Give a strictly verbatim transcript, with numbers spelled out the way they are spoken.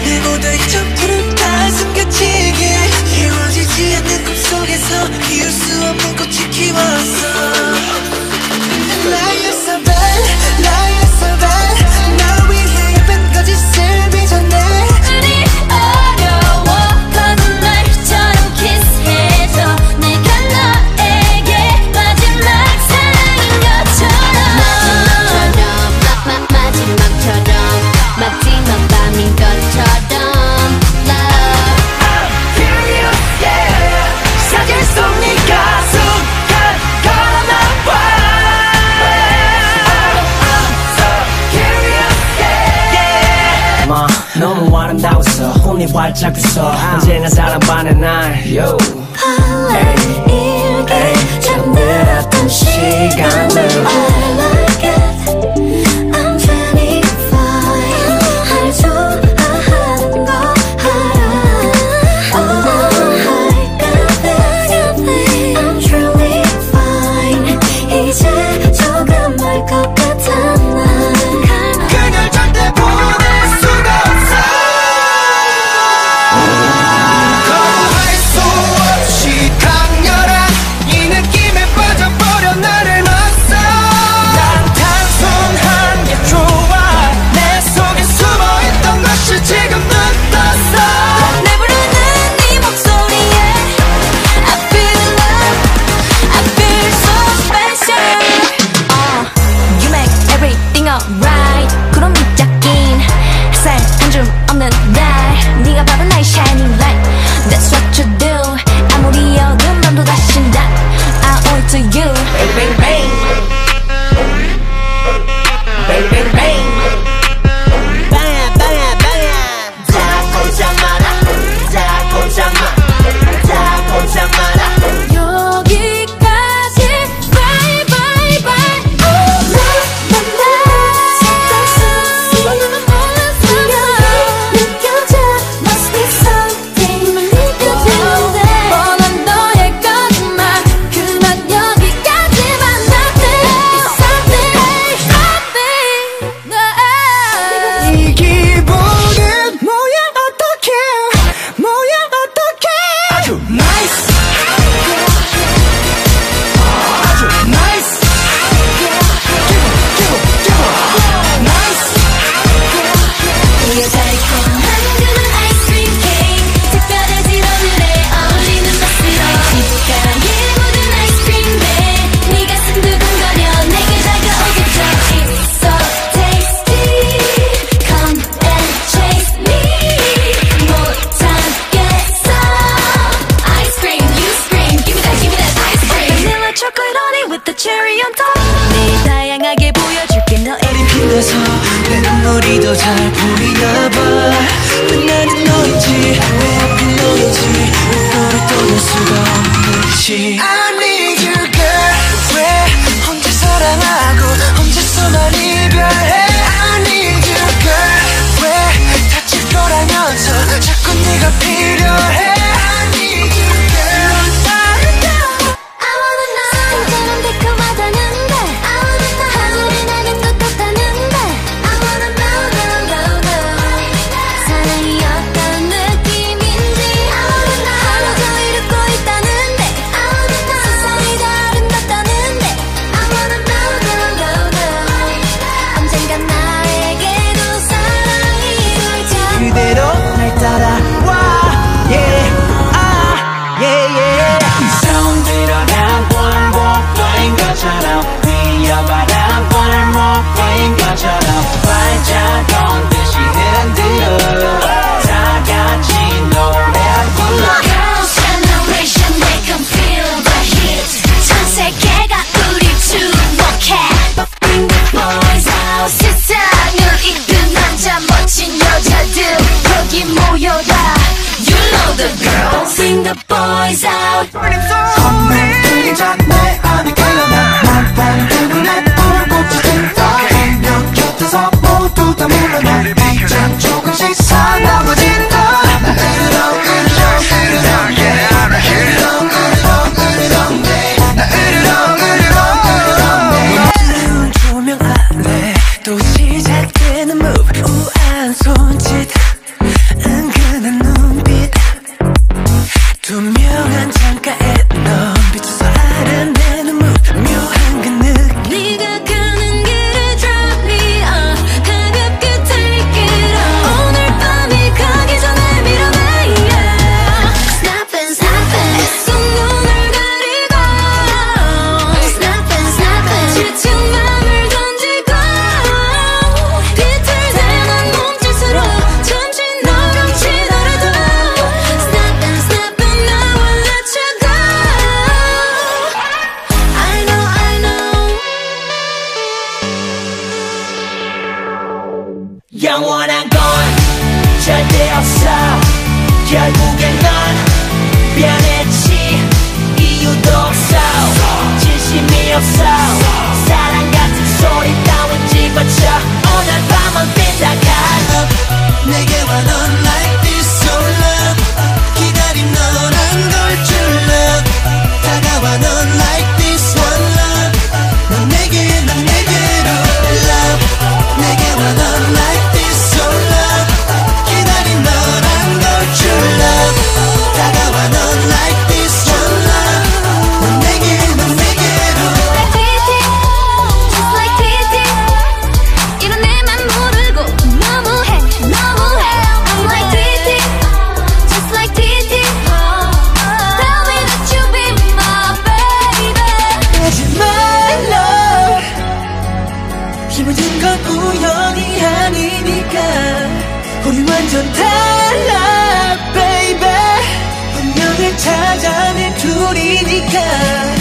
내 모두의 전부를 다 숨겨지게 이루어지지 않는 꿈속에서 피울 수 없는 꽃이 키웠어. 나였어 bad, 나였어 bad. 날 위해 예쁜 거짓을 빚어내. 우리 어려워 거짓말처럼 키스해줘. 내가 너에게 마지막 사랑인 것처럼. 마지막처럼 마, 마, 마지막처럼 마지막 밤인 것처럼. Love I'm curious yeah. 사진 속 네 가슴 가라만 봐. 너무 아름다웠어. 혼이 활짝 웃어. 언제나 사랑받는 날 Yo 설레일게 잠들었던 시간을 I like it I'm feeling fine 날 좋아하는 거 알아. Oh I got this I'm truly fine 이제 조금 멀 것 같아 난. 그녀를 절대 보낼 수가 없어. 거부할 수 없이 강렬한 이 느낌에 빠져버려 나를 놨어. 난 단순한 게 좋아. 내 속에 숨어있던 것이 지금 눈 떴어. 내 부르는 네 목소리에 I feel love I feel so special. uh, You make everything alright. 구름 밑잡긴 햇살 한 줌 없는 날 네가 바로 나의 shining light. That's what you do. 아무리 어두운 밤도 다시 난 I owe it to you. Bang bang bang Bang bang bang 빵야 빵야 빵야. 다 꼼짝 마라. 다 꼼짝 마. 다 꼼짝 마라. 여기까지 bye bye bye. Oh na na na 색깔 수많은 느껴져 must be something 느껴지는데 뻔한 너의 거짓말 그만 여기까지만 nothing is something something 나 이 기분은 뭐야 어떡해 뭐야 어떡해. 아주 nice 아주 nice 기분 기분 기분 nice. 우유 달콤한 그런 아이스크림 케이크 특별해진 오늘에 어울리는 맛으로 숟가락에 묻은 아이스크림 배 네 가슴 두근거려 내게 다가오겠죠. It's so tasty Come and chase me 못 참겠어. Ice cream you scream Give me that give me that ice cream. Vanilla chocolate honey with the cherry on top. 매일 다양하게 보여줄게 너의 빛나서 내 눈물이 더 잘 보이나 봐. 왜 나는 너인지 왜 하필 너인지 너를 떠날 수가 없는지. I need you girl. 왜 혼자 사랑하고 혼자서만 이별해. I need you girl. 왜 다칠 거라면서 자꾸 네가 필요해. I need you girl. 넌 다르다. I wanna know 사랑처럼 달콤하다는데 I wanna know 하늘이 나는 것 같다는데 I wanna know know know know 사랑이 어떤 느낌인지 I wanna know 하루 종일 웃고 있다는데 I wanna know 세상이 다 아름답다는데 I wanna know know know know 언젠가 나에게도 사랑이 돌자. 그대로 날 따라와 yeah ah yeah yeah. 손들어라 원복인 것처럼 위험하다 원목인 것처럼 활짝 건듯이 흔들어 다 같이 노래 불러. Girls' generation make 'em feel the heat. 전 세계가 우리 주목해. Bring the boys out. 세상을 이끈 남자 멋진 여자들 여기 모여라. You know the girls. Bring the boys out. 컴퓨터기 전에 안에 끌려나 날 보는 내 불꽃이 든다. 몇 곁에서 모두 다 물러나 이젠 조금씩 사나워진다. 으르렁 으르렁 으르렁 yeah. 으르렁 으르렁 으르렁 yeah. 으르렁 으르렁 으르렁 yeah. 눈 조명 아래 또 시작되는 move 우아한 손짓 영원한 건 절대 없어. 결국엔 넌 변했지. 이유도 없어. 진심이 없어. 사랑 같은 소리 따윈 집어쳐. 오늘 밤은 삐딱한 내게와 넌 like this so love. 기다림 너란 걸 줄 love. 다가와 넌 like this one love. 넌 내게 난 내게로 love. 내게와 넌 like this so love. 기다림 너란 걸 줄 love. 다가와 넌 like this one love. 넌 내게 난 내게로 Like 티티, just like 티티. 이런 내맘 모르고 너무해, 너무해. I'm like 티티, just like 티티. Tell me that you be my baby. 하지만 love 이 모든 건 우연이 아니니까 우리 완전 달라 baby. 운명을 찾아낸 둘이니까